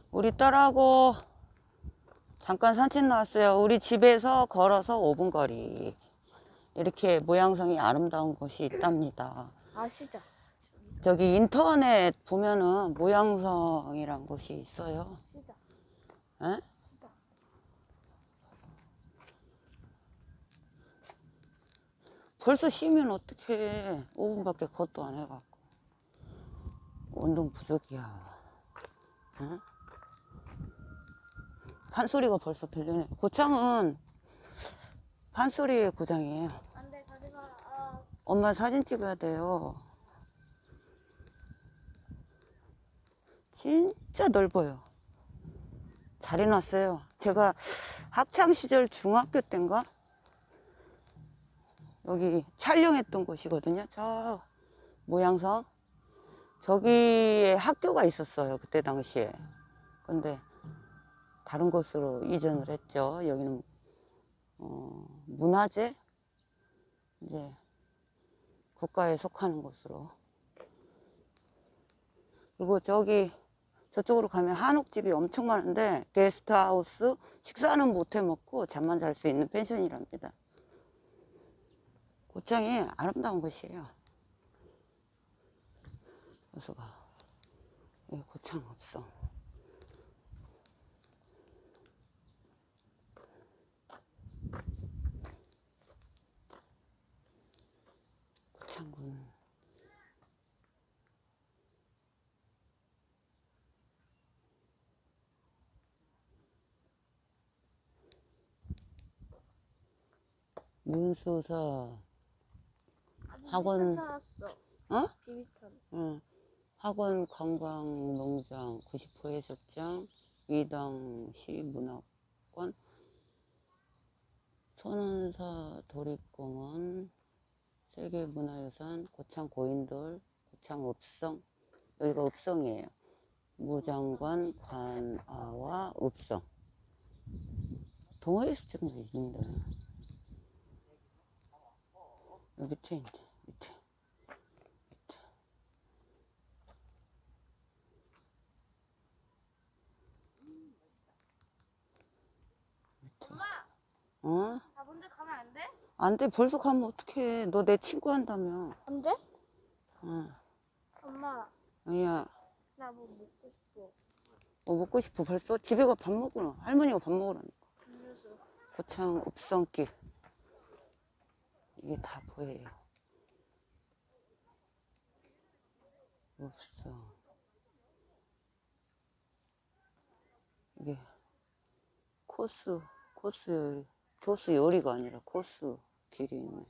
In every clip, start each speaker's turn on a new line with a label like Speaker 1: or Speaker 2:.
Speaker 1: 우리 딸하고 잠깐 산책 나왔어요. 우리 집에서 걸어서 5분 거리. 이렇게 모양성이 아름다운 곳이 있답니다.
Speaker 2: 아시죠?
Speaker 1: 저기 인터넷 보면은 모양성이란 곳이 있어요.
Speaker 2: 시죠.
Speaker 1: 에? 벌써 쉬면 어떡해. 5분밖에 걷도 안 해갖고. 운동 부족이야. 에? 판소리가 벌써 들리네. 고창은 판소리의 고장이에요.
Speaker 2: 안돼 가지마.
Speaker 1: 엄마 사진 찍어야 돼요. 진짜 넓어요. 잘 해놨어요. 제가 학창시절 중학교 때인가 여기 촬영했던 곳이거든요. 저 모양성 저기에 학교가 있었어요. 그때 당시에. 근데 다른 곳으로 이전을 했죠. 여기는 문화재 이제 국가에 속하는 곳으로. 그리고 저쪽으로 가면 한옥집이 엄청 많은데 게스트하우스 식사는 못 해먹고 잠만 잘 수 있는 펜션이랍니다. 고창이 아름다운 곳이에요. 그래서 여기 고창 없어. 고창군 문수사 학원
Speaker 2: 찾았어.
Speaker 1: 어?
Speaker 2: 비비탄.
Speaker 1: 응. 학원 관광농장 90% 해수욕장 위당시 문화권 선운사 도립공원 세계문화유산 고창 고인돌 고창 읍성 여기가 읍성이에요. 무장관 관아와 읍성 동해해수욕장도 있는데 여기 밑에 있네. 밑에
Speaker 2: 엄마,
Speaker 1: 어?
Speaker 2: 나 먼저 가면 안 돼?
Speaker 1: 안 돼. 벌써 가면 어떡해. 너 내 친구 한다며.
Speaker 2: 안 돼?
Speaker 1: 어.
Speaker 2: 엄마,
Speaker 1: 아니야.
Speaker 2: 나 뭐 먹고 싶어.
Speaker 1: 뭐 먹고 싶어 벌써? 집에 가 밥 먹으러. 할머니가 밥 먹으라니까.
Speaker 2: 음료수.
Speaker 1: 고창 읍성길. 이게 다 보여요. 읍성. 이게 코스 요리가 아니라 코스 길이 있네.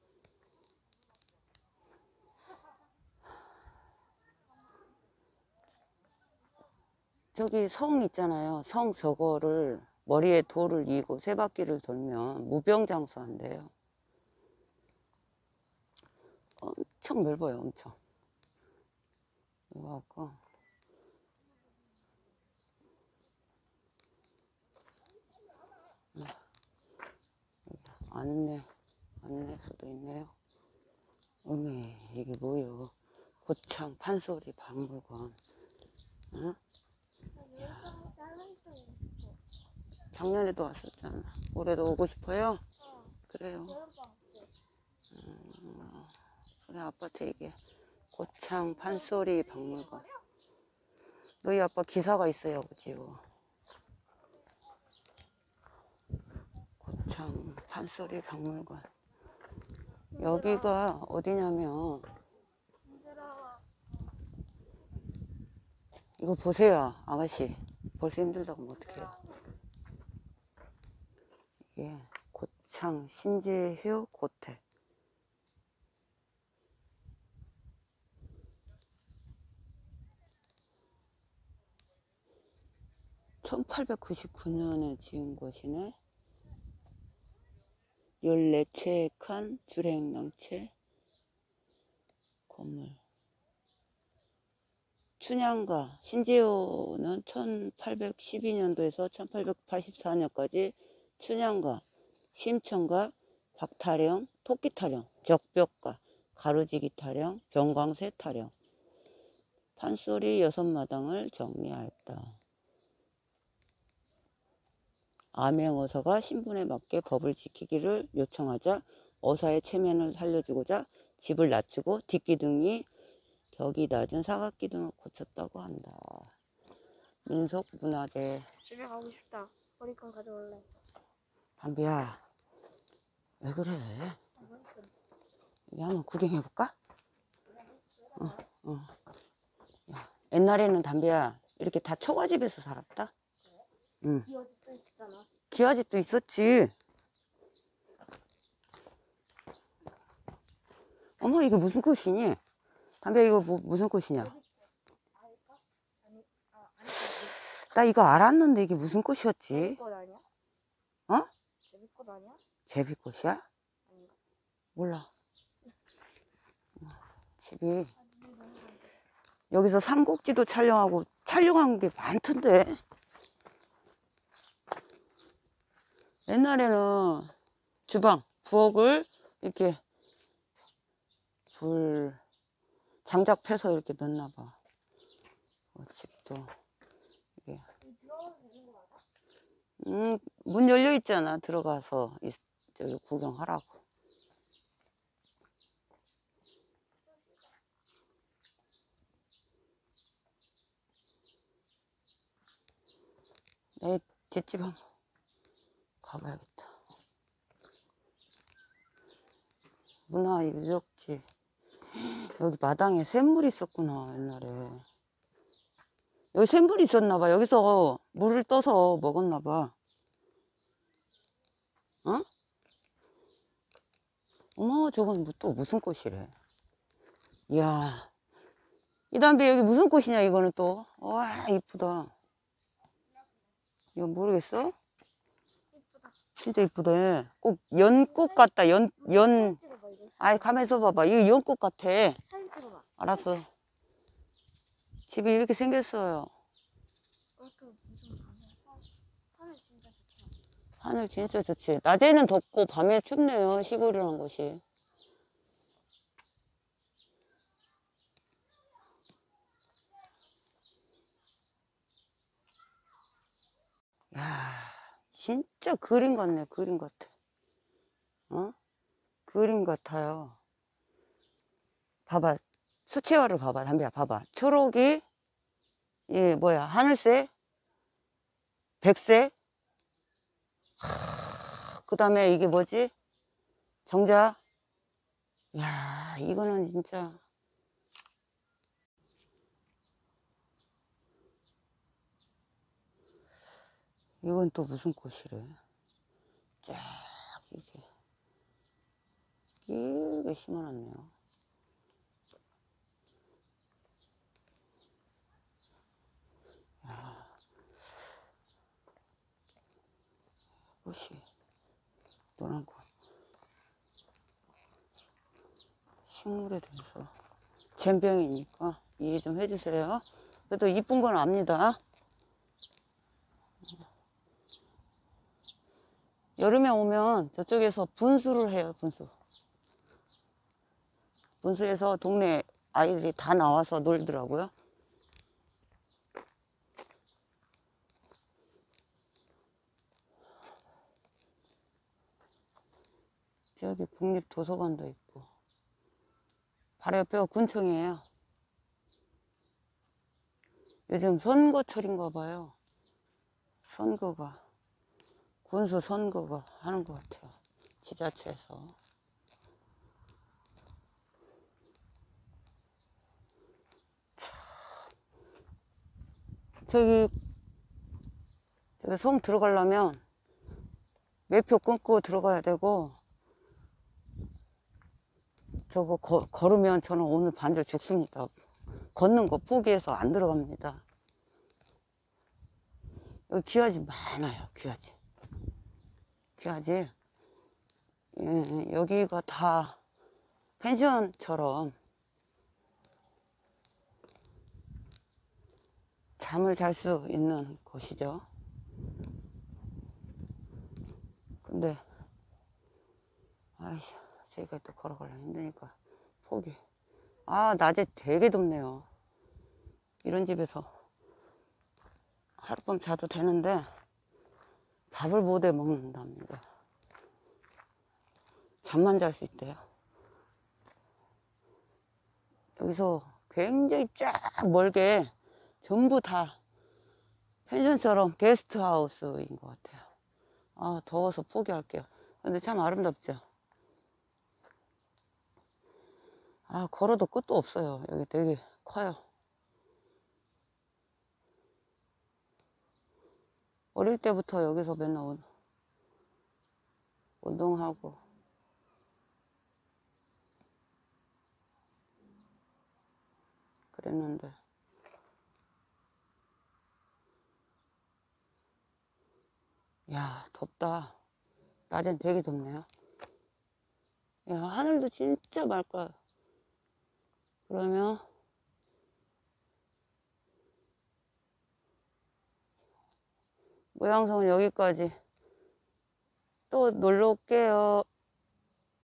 Speaker 1: 저기 성 있잖아요. 성 저거를 머리에 돌을 이고 세 바퀴를 돌면 무병장수한대요. 엄청 넓어요. 엄청. 이거 갖고 안내서도 있네요. 어메 이게 뭐요? 고창 판소리 박물관. 응? 작년에도 왔었잖아. 올해도 오고 싶어요? 그래요. 그래 아빠한테 얘기해. 고창 판소리 박물관. 너희 아빠 기사가 있어요, 그지요? 고창 판소리 박물관. 여기가 어디냐면 이거 보세요, 아가씨. 벌써 힘들다고 하면 어떡해요. 이게 고창 신재휴 호텔. (1899년에) 지은 곳이네. 14채 칸 주택랑채 건물. 춘향가 신재호는 1812년도에서 1884년까지 춘향가, 심청가, 박타령, 토끼타령, 적벽가, 가루지기 타령, 병광세 타령, 판소리 6마당을 정리하였다. 암행어사가 신분에 맞게 법을 지키기를 요청하자 어사의 체면을 살려주고자 집을 낮추고 뒷기둥이 벽이 낮은 사각기둥을 고쳤다고 한다. 민속문화재.
Speaker 2: 집에 가고 싶다. 머리끈 가져올래.
Speaker 1: 담비야, 왜 그래?
Speaker 2: 머리끈.
Speaker 1: 여기 한번 구경해볼까? 어. 야, 옛날에는 담비야, 이렇게 다 초가집에서 살았다? 응.
Speaker 2: 기어집도 있잖아.
Speaker 1: 기와집도 있었지. 어머, 이거 무슨 꽃이니? 담비야, 이거 무슨 꽃이냐?
Speaker 2: 알까? 아니, 아니.
Speaker 1: 나 이거 알았는데 이게 무슨 꽃이었지?
Speaker 2: 제비꽃 아니야?
Speaker 1: 어?
Speaker 2: 제비꽃 아니야?
Speaker 1: 제비꽃이야?
Speaker 2: 아닌가?
Speaker 1: 몰라. 집이 여기서 삼국지도 촬영하고 촬영한 게 많던데. 옛날에는 주방, 부엌을 이렇게 불 장작 패서 이렇게 넣나 봐. 집도 이게
Speaker 2: 들어가도 되는 거 맞아?
Speaker 1: 문 열려 있잖아. 들어가서 저기 구경하라고. 내 뒷집 한번 가봐야겠다. 문화유적지. 여기 마당에 샘물이 있었구나, 옛날에. 여기 샘물이 있었나 봐. 여기서 물을 떠서 먹었나 봐. 어? 어머, 저건 또 무슨 꽃이래. 이야. 이 담배 여기 무슨 꽃이냐, 이거는 또. 와, 이쁘다. 이거 모르겠어?
Speaker 2: 이쁘다.
Speaker 1: 진짜 이쁘다. 꼭 연꽃 같다.
Speaker 2: 사진 찍어봐, 이거.
Speaker 1: 아이, 가만있어 봐봐. 이거 연꽃 같아.
Speaker 2: 사진 찍어봐.
Speaker 1: 알았어. 집이 이렇게 생겼어요.
Speaker 2: 또 무슨 하늘 진짜 좋다.
Speaker 1: 하늘 진짜 좋지. 낮에는 덥고 밤에 춥네요. 시골이라는 곳이. 야, 진짜 그림 같네. 그림 같아. 어? 그림 같아요. 봐봐. 수채화를 봐봐. 담배야, 봐봐. 초록이, 이 뭐야, 하늘색, 백색, 그 다음에 이게 뭐지? 정자. 야, 이거는 진짜. 이건 또 무슨 꽃이래? 쫙 이렇게 길게 심어놨네요. 야, 꽃이 노란 거. 식물에 대해서 젬병이니까 이해 좀 해주세요. 그래도 이쁜 건 압니다. 여름에 오면 저쪽에서 분수를 해요. 분수에서 동네 아이들이 다 나와서 놀더라고요. 저기 국립도서관도 있고. 바로 옆에가 군청이에요. 요즘 선거철인가 봐요. 선거가. 군수 선거가 하는 것 같아요. 지자체에서. 저기 성 들어가려면 매표 끊고 들어가야 되고, 저거 걸으면 저는 오늘 반절 죽습니다. 걷는 거 포기해서 안 들어갑니다. 여기 귀하지 많아요. 귀하지. 예, 여기가 다 펜션처럼 잠을 잘 수 있는 곳이죠. 근데 아이씨, 저기가 또 걸어가려면 힘드니까 포기. 아, 낮에 되게 덥네요. 이런 집에서 하룻밤 자도 되는데 밥을 못 해 먹는답니다. 잠만 잘 수 있대요. 여기서 굉장히 쫙 멀게 전부 다 펜션처럼 게스트하우스인 것 같아요. 아, 더워서 포기할게요. 근데 참 아름답죠? 아, 걸어도 끝도 없어요. 여기 되게 커요. 어릴 때부터 여기서 맨날 운동하고. 그랬는데. 야, 덥다. 낮엔 되게 덥네요. 야, 하늘도 진짜 맑아요. 그러면 모양성은 여기까지. 또 놀러 올게요.